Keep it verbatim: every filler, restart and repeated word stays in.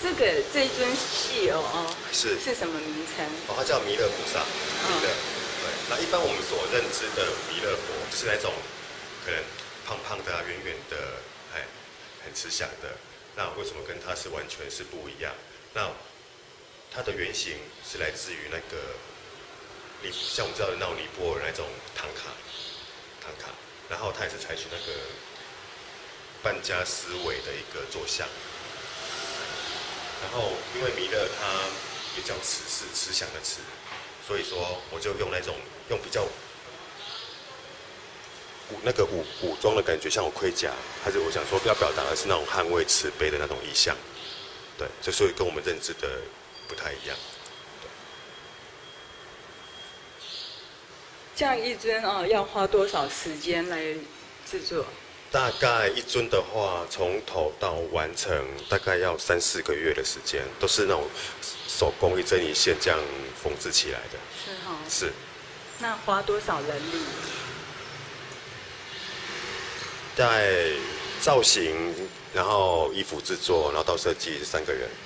这个这一尊戏偶哦， 是是什么名称？ 哦，它叫弥勒菩萨。弥勒。对。那一般我们所认知的弥勒佛，就是那种可能胖胖的啊、圆圆的，哎，很慈祥的。那为什么跟它是完全是不一样？那它的原型是来自于那个尼，像我们知道的那种尼泊尔那种唐卡，唐卡，然后它也是采取那个半家思维的一个坐像。然后因为弥勒他也叫慈，是慈祥的慈，所以说我就用那种用比较武那个武武装的感觉，像我盔甲，还是我想说要表达的是那种捍卫慈悲的那种意象。对，就所以跟我们认知的不太一样。 这样一尊哦，要花多少时间来制作？ 大概一尊的话，从头到完成大概要三四个月的时间，都是那种手工一针一线这样缝制起来的。 是哈、哦。 是。 那花多少人力？ 在造型，然后衣服制作，然后到设计是三个人。